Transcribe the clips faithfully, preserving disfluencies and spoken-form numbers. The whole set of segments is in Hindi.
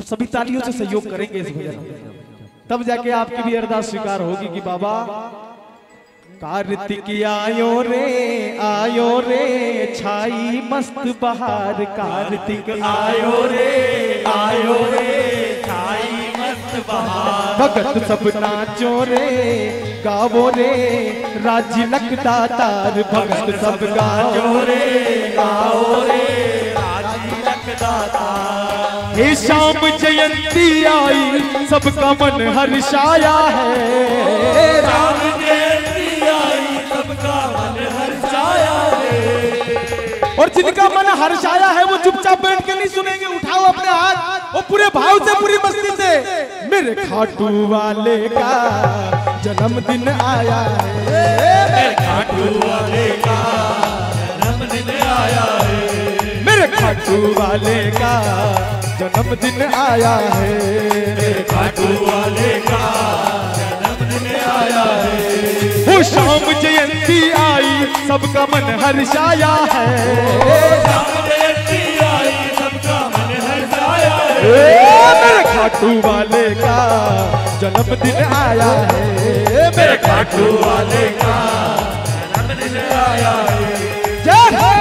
सभी तालियों से सहयोग करेंगे इस भजन में, तब जाके आपकी भी अरदास स्वीकार होगी कि बाबा कार्तिक आयो रे आयो रे छाई मस्त बहार, कार्तिक आयो रे आयो रे छाई मस्त बहार, भगत सब नाचो रे गावो रे राजी लखदा तार, भगत सब गावो रे गावो रे राजी लखदा तार। हे शाम जयंती आई सबका मन हर्षाया है, राम जयंती आई सबका मन हर्षाया है। और जिनका मन हर्षाया है वो चुपचाप बैठ के नहीं सुनेंगे, उठाओ अपने हाथ और पूरे भाव से पूरी मस्ती से, मेरे खाटू वाले का जन्मदिन आया है, मेरे खाटू वाले का जन्मदिन आया है, मेरे खाटू वाले का जन्मदिन आया है, मेरे खाटू वाले का जन्मदिन आया है। वो शाम जयंती आई सबका मन हर्षाया है, शाम जयंती आई सबका मन हर्षाया है, मेरे खाटू वाले का जन्मदिन आया है, मेरे खाटू वाले का जन्मदिन आया है। जय हो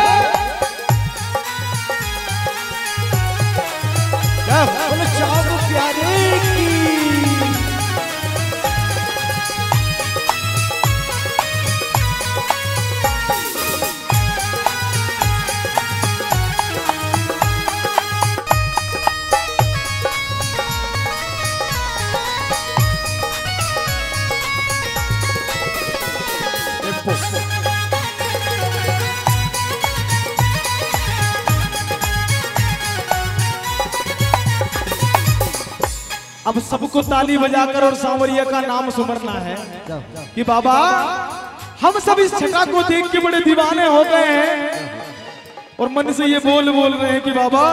बोलो चाँद प्यारे की। अब सबको ताली बजाकर और सांवरिया का नाम सुमरना है कि बाबा हम सब इस छटा को देख के बड़े दीवाने हो गए हैं और मन से ये बोल बोल रहे हैं कि बाबा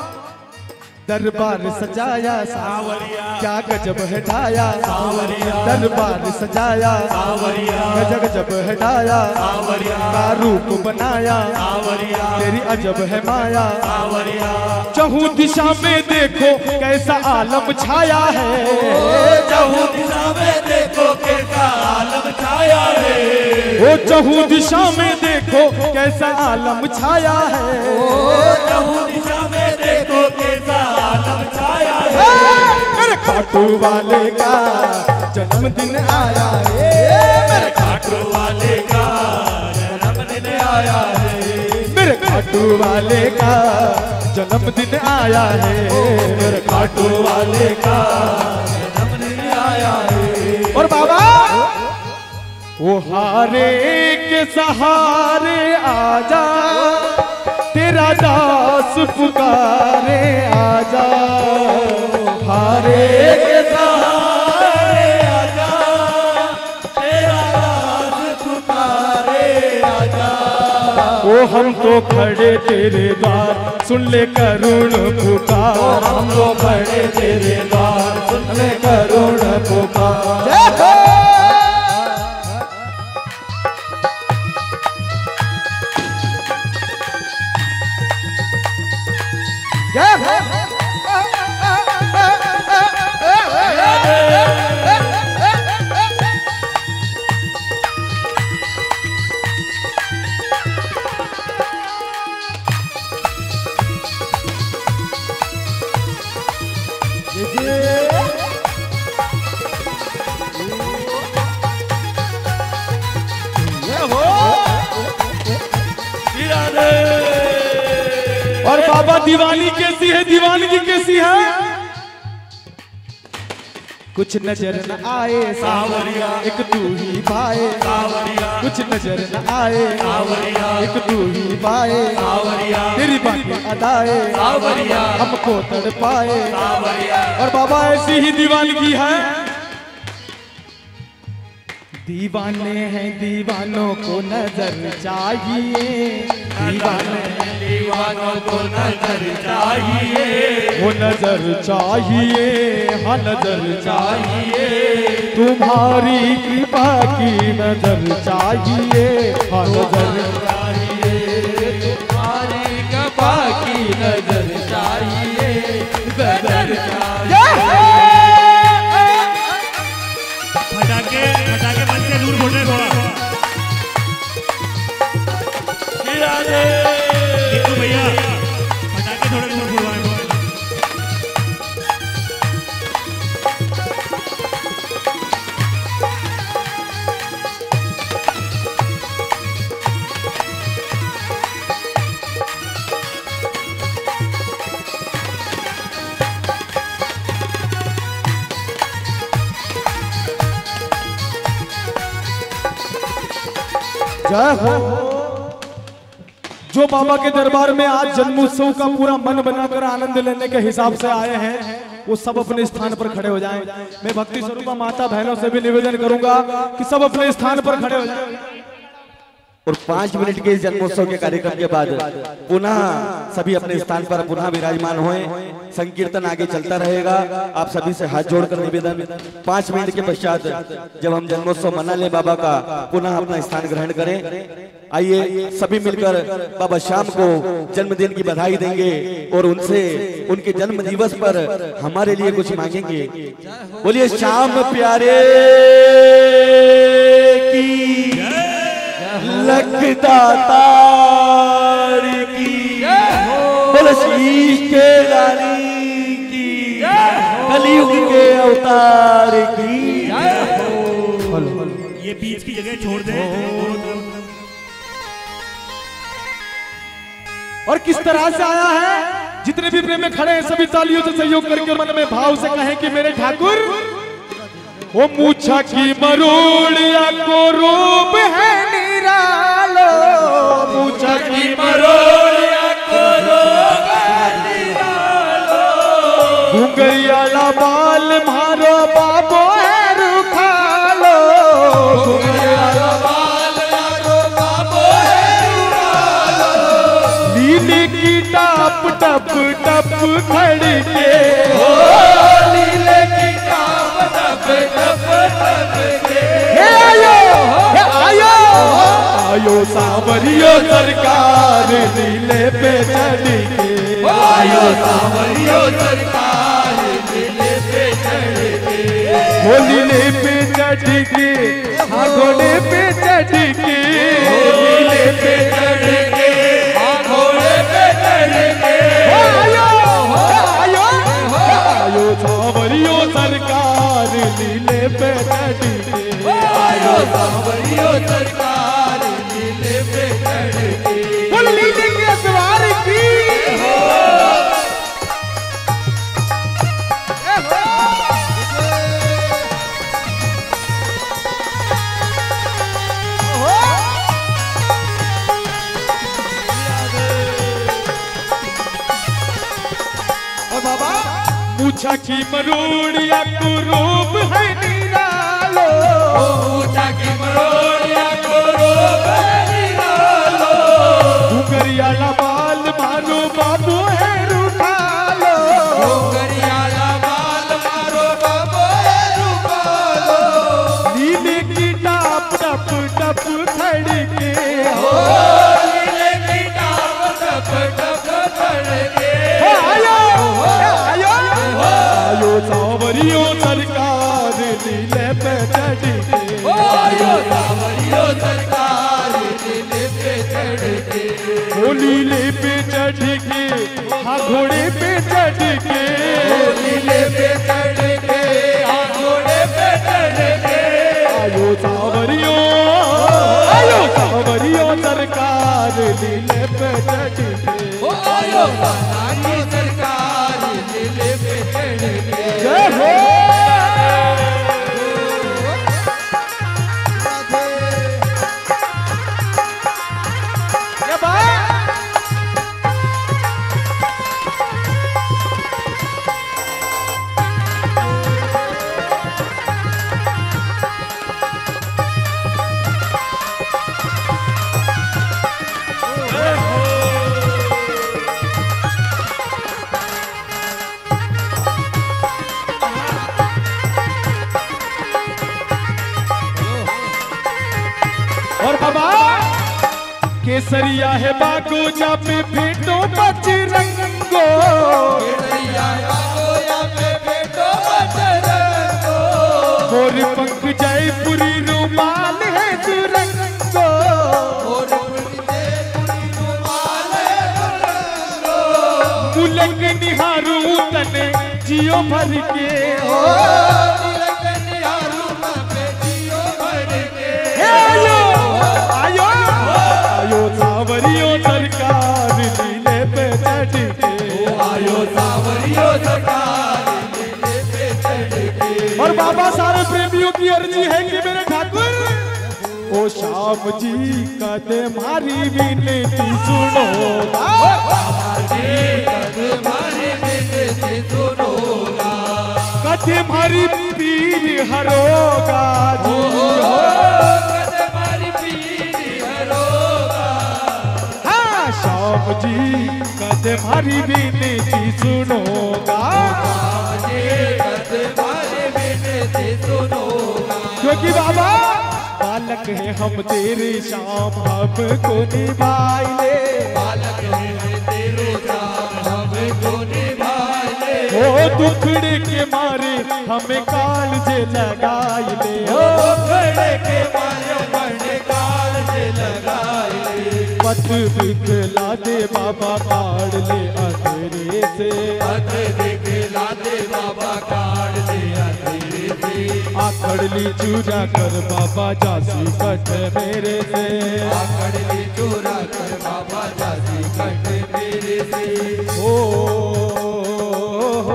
दरबार सजाया सांवरिया क्या गजब है ढाया सांवरिया, दरबार सजाया सांवरिया गजब गजब है ढाया सांवरिया, का रूप बनाया सांवरिया तेरी अजब है माया सांवरिया, चहु दिशा में देखो कैसा आलम छाया है, चहु दिशा में देखो कैसा आलम छाया है, ओ चहु दिशा में देखो कैसा आलम छाया है, ओ चहु दिशा में देखो कैसा आलम छाया है, मेरे खाटू वाले का जन्मदिन आया है, मेरे खाटू वाले का जन्मदिन आया है, मेरे खाटू वाले का जन्मदिन आया है, मेरे खाटू वाले का जन्मदिन आया है। और बाबा वो हारे के सहारे आजा तेरा दास पुकारे आजा, हारे के सहारे आजा तेरा दास पुकारे आजा, ओ हम तो खड़े तेरे द्वार सुन ले करुण पुकार, हम तो खड़े तेरे द्वार सुन ले करुण पुकार। और बाबा दीवानी कैसी है, दीवानगी कैसी है, कुछ नजर न आए सांवरिया एक तू ही पाए सांवरिया, कुछ नजर न आए सांवरिया एक तू ही पाए सांवरिया, तेरी बातें अदाए सांवरिया हमको तड़पाए सांवरिया। और बाबा ऐसी ही दीवानगी है, दीवाने हैं दीवानों को नजर चाहिए, दीवाने हैं दीवानों को नजर चाहिए, वो नजर चाहिए हाँ नजर चाहिए, तुम्हारी कृपा की नजर चाहिए हाँ नजर चाहिए, तुम्हारी कृपा की नजर चाहिए नजर चाहिए। देखो भैया पटाखे थोड़ा दूर बुलवाए। जय हो। जो बाबा के दरबार में आज जन्मोत्सव का पूरा मन बनाकर आनंद लेने के हिसाब से आए हैं, वो सब अपने स्थान पर खड़े हो जाएं। मैं भक्ति स्वरूपा माता बहनों से भी निवेदन करूंगा कि सब अपने स्थान पर खड़े हो जाएं। और पांच मिनट के इस जन्मोत्सव के कार्यक्रम के बाद पुनः सभी अपने स्थान पर पुनः विराजमान होएं। संकीर्तन आगे चलता रहेगा। आप सभी से हाथ जोड़कर निवेदन, पांच मिनट के पश्चात जब हम जन्मोत्सव मना ले बाबा का, पुनः अपना स्थान ग्रहण करें। आइए सभी मिलकर बाबा श्याम को जन्मदिन की बधाई देंगे और उनसे उनके जन्म दिवस पर हमारे लिए कुछ मांगेंगे। बोलिए श्याम प्यारे की लखदातार की, बोलो शीश के रानी की, कलयुग के अवतार की। ये बीच की जगह छोड़ दे। और किस तरह से आया है, जितने भी प्रेम में खड़े हैं सभी तालियों से सहयोग करके मन में भाव से कहें कि मेरे ठाकुर वो मूछा की मरोड़िया को रूप है निरालो, मूछा की मरोड़िया को रूप है निरालो, घुंघरियाला बाल मारो बाबो है रुखालो, घुंघरियाला बाल मारो बाबो है रुखालो, लीले की टप टप टप खड़के, लीले की टप टप टप खड़के, आयो आयो आयो सावरियो सरकार नीले पे चढ़ के, आयो सावरियो सरकार नीले पे चढ़ के, वो नीले पे चढ़ के, हाँ घोड़े पे चढ़ के, नीले पे चढ़ के, हाँ घोड़े पे चढ़ के, आयो आयो आयो सावरियो सरकार नीले पे चढ़ के, आयो सावरियो सरकार नीले पे चढ़ के, बोल नीले के सवार की हो। बाबा मूछा की मरोड़िया को रूप है निरालो, मूछा की मरोड़िया को रूप है निरालो, घुंघरियाला बाल मारो बाबू है रुखालो, घुंघरियाला बाल मारो बाबू है रुखालो, नीले की टाप टप टप खड़के, हो नीले की टाप टप टप खड़के, आयो आयो आयो सावरियो सरकार नीले पे चढ़ के, आयो सावरियो सरकार नीले पे चढ़ के, वो नीले पे चढ़ के, हाँ घोड़े पे चढ़ के, नीले पे चढ़ के, हाँ घोड़े पे चढ़ के, आयो सावरियो आयो सावरियो सरकार नीले पे चढ़ के, आयो सावरियो सरकार नीले पे चढ़ के, जय हो। और बाबा केसरिया है बागो जब भेटो बजरंगो, केसरिया है बागो जब भेटो बजरंगो, मोर पंख जयपुरी रुमाल है सुरंगो, मोर पंख जयपुरी निहारू तने जियो भर के हो तिलक निहारू तने जियो भर के आयो आयो आयो सावरियो सरकार नीले पे चढ़ के आयो सावरियो सरकार नीले पे चढ़ के। और बाबा सारे प्रेमियों की अर्जी है कि मेरे ठाकुर ओ श्याम जी कद मारी विनती सुनो कद मारी पीर हरोगा जी हो कद मारी पीर हरोगा। हाँ श्याम जी कद मारी विनती सुनोगा क्योंकि बाबा बालक है हम तेरे शाम हमको निभाई ले बालक है तेरे शाम हमको निभाई ले ओ दुखड़े के मारे हमें काल से लगाई ले ओ दुखड़े के मारे हमें काल से लगाई ले पथ दिखला दे बाबा काट ले अंधेरे से पथ दिखला दे बाबा काट ले अंधेरे से आकड़ली चूरा कर बाबा जासी कट मेरे से आकड़ली चूरा कर बाबा जासी कट मेरे से ओ हो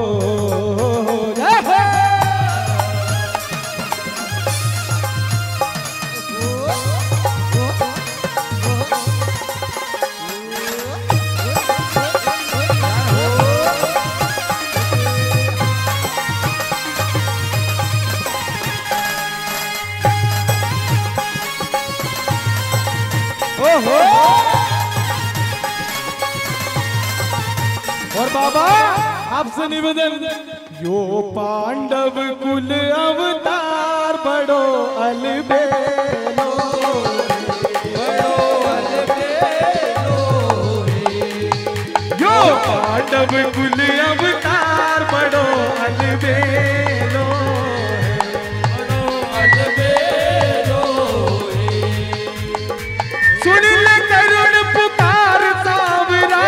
और बाबा आपसे निवेदन यो पांडव कुल अवतार बड़ो अलबेलो बड़ो अलबेलो यो पांडव कुल अवतार बड़ो अलबेलो बड़ो अलबेलो सुन ले करुण पुकार सावरा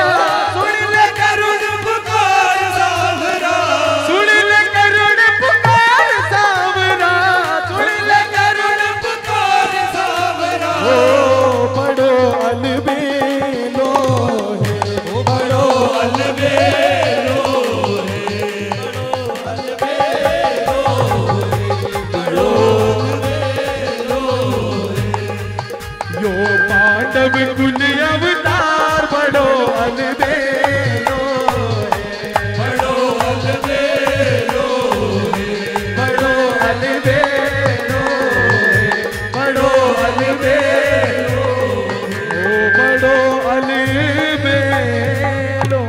कुल अवतार बड़ो अलबेलो बड़ो अलबेलो बड़ो अलबेलो बड़ो अलबेलो बड़ो अलबेलो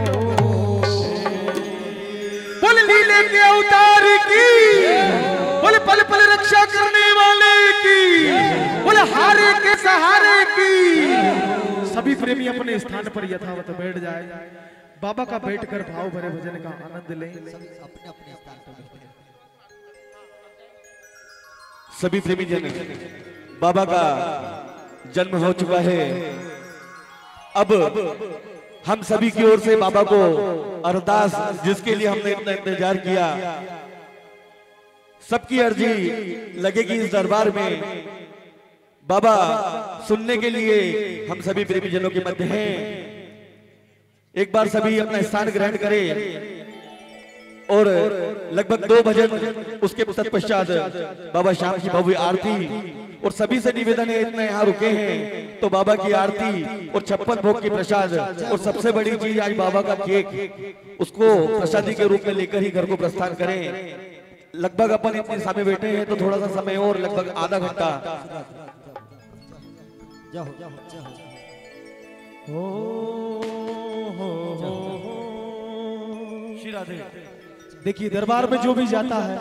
बोल लीले के अवतार की बोल पल पल रक्षा करने वाले की बोल हारे के सहारे की। सभी प्रेमी अपने स्थान पर यथावत बैठ जाए बाबा का बैठकर भाव भरे भजन का आनंद लें अपने अपने स्थान पर। सभी प्रेमी जन बाबा का जन्म हो चुका है। अब हम सभी की ओर से बाबा को अरदास जिसके लिए हमने इतना इंतजार किया सबकी अर्जी लगेगी इस दरबार में बाबा सुनने के लिए हम सभी प्रेमी जनों के मध्य हैं। एक बार सभी अपना स्थान ग्रहण करें और लगभग दो भजन उसके तत्पश्चात बाबा श्याम की भव्य आरती और सभी से निवेदन है इतना यहाँ रुके हैं तो बाबा की आरती और छप्पन भोग की प्रसाद और सबसे बड़ी चीज आज बाबा का केक उसको प्रसादी के रूप में लेकर ही घर को प्रस्थान करें। लगभग अपन इतने समय बैठे हैं तो थोड़ा सा समय और लगभग आधा घंटा देखिए दरबार में जो भी जाता है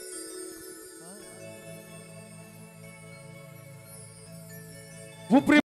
वो